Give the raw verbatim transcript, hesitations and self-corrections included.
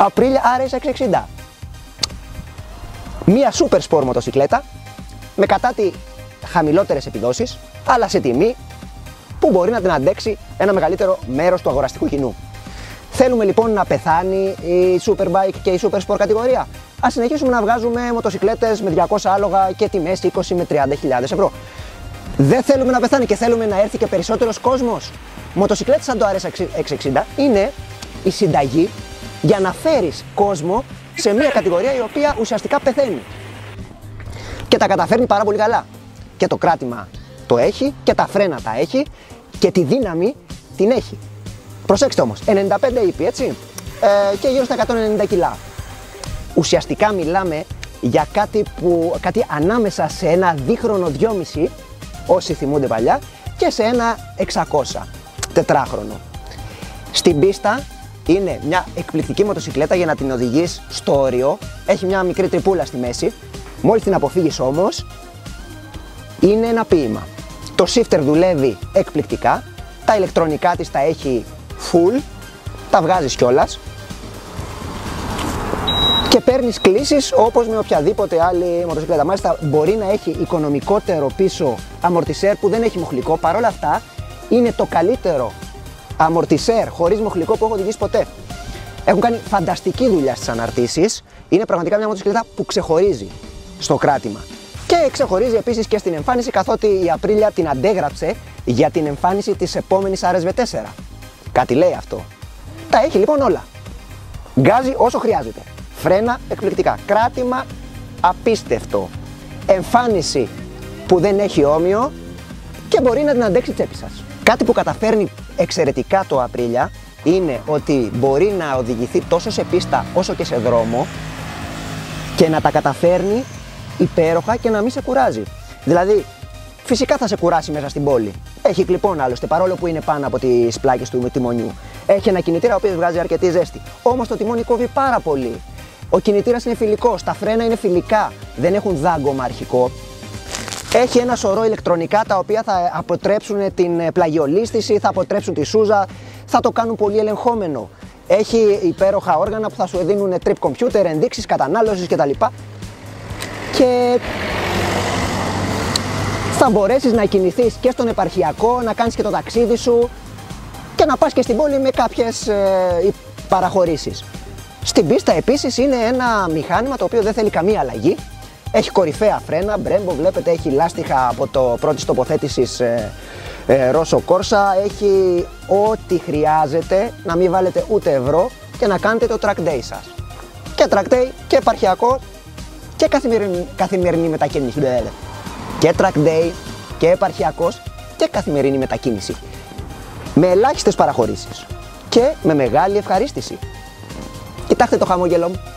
Aprilia αρ ες εξακόσια εξήντα. Μία super sport μοτοσυκλέτα με κατά τη χαμηλότερες επιδόσεις, αλλά σε τιμή που μπορεί να την αντέξει ένα μεγαλύτερο μέρος του αγοραστικού κοινού. Θέλουμε λοιπόν να πεθάνει η Superbike και η Super Sport κατηγορία. Ας συνεχίσουμε να βγάζουμε μοτοσυκλέτες με διακόσια άλογα και τιμές είκοσι με τριάντα χιλιάδες ευρώ. Δεν θέλουμε να πεθάνει και θέλουμε να έρθει και περισσότερος κόσμος. Μοτοσυκλέτες σαν το αρ ες εξακόσια εξήντα είναι η συνταγή για να φέρεις κόσμο σε μια κατηγορία η οποία ουσιαστικά πεθαίνει. Και τα καταφέρνει πάρα πολύ καλά. Και το κράτημα το έχει και τα φρένα τα έχει και τη δύναμη την έχει. Προσέξτε όμως, ενενήντα πέντε ύπη, έτσι, ε, και γύρω στα εκατόν ενενήντα κιλά. Ουσιαστικά μιλάμε για κάτι, που, κάτι ανάμεσα σε ένα δίχρονο δυόμισι, όσοι θυμούνται παλιά, και σε ένα εξακόσια, τετράχρονο. Στην πίστα είναι μια εκπληκτική μοτοσυκλέτα για να την οδηγείς στο όριο, έχει μια μικρή τρυπούλα στη μέση, μόλις την αποφύγεις όμως, είναι ένα ποίημα. Το shifter δουλεύει εκπληκτικά, τα ηλεκτρονικά της τα έχει full, τα βγάζεις κιόλας και παίρνεις κλίσεις όπως με οποιαδήποτε άλλη μοτοσυκλέτα. Μάλιστα μπορεί να έχει οικονομικότερο πίσω αμορτισέρ που δεν έχει μοχλικό, παρόλα αυτά είναι το καλύτερο αμορτισέρ χωρίς μοχλικό που έχω οδηγήσει ποτέ. Έχουν κάνει φανταστική δουλειά στις αναρτήσεις, είναι πραγματικά μια μοτοσυκλέτα που ξεχωρίζει στο κράτημα. Και ξεχωρίζει επίσης και στην εμφάνιση, καθότι η Aprilia την αντέγραψε για την εμφάνιση της επόμενης αρ ες βι τέσσερα. Κάτι λέει αυτό. Τα έχει λοιπόν όλα. Γκάζει όσο χρειάζεται. Φρένα εκπληκτικά. Κράτημα απίστευτο. Εμφάνιση που δεν έχει όμοιο και μπορεί να την αντέξει η τσέπη σας. Κάτι που καταφέρνει εξαιρετικά το Aprilia είναι ότι μπορεί να οδηγηθεί τόσο σε πίστα όσο και σε δρόμο και να τα καταφέρνει υπέροχα και να μην σε κουράζει. Δηλαδή, φυσικά θα σε κουράσει μέσα στην πόλη. Έχει κλιπών άλλωστε, παρόλο που είναι πάνω από τις πλάκες του τιμονιού. Έχει ένα κινητήρα ο οποίος βγάζει αρκετή ζέστη. Όμως το τιμόνι κόβει πάρα πολύ. Ο κινητήρας είναι φιλικός, τα φρένα είναι φιλικά, δεν έχουν δάγκωμα αρχικό. Έχει ένα σωρό ηλεκτρονικά τα οποία θα αποτρέψουν την πλαγιολίσθηση, θα αποτρέψουν τη σούζα, θα το κάνουν πολύ ελεγχόμενο. Έχει υπέροχα όργανα που θα σου δίνουν trip computer, ενδείξεις κατανάλωσης κτλ. Και θα μπορέσεις να κινηθείς και στον επαρχιακό, να κάνεις και το ταξίδι σου και να πας και στην πόλη με κάποιες ε, παραχωρήσεις. Στην πίστα επίσης είναι ένα μηχάνημα το οποίο δεν θέλει καμία αλλαγή. Έχει κορυφαία φρένα, Brembo, βλέπετε, έχει λάστιχα από το πρώτης τοποθέτησης ε, ε, Rosso Corsa, έχει ό,τι χρειάζεται, να μην βάλετε ούτε ευρώ και να κάνετε το track day σας. Και track day και επαρχιακό και καθημερινή, καθημερινή μετακίνηση. Και track day και επαρχιακός και καθημερινή μετακίνηση. Με ελάχιστες παραχωρήσεις και με μεγάλη ευχαρίστηση. Κοιτάξτε το χαμόγελο μου.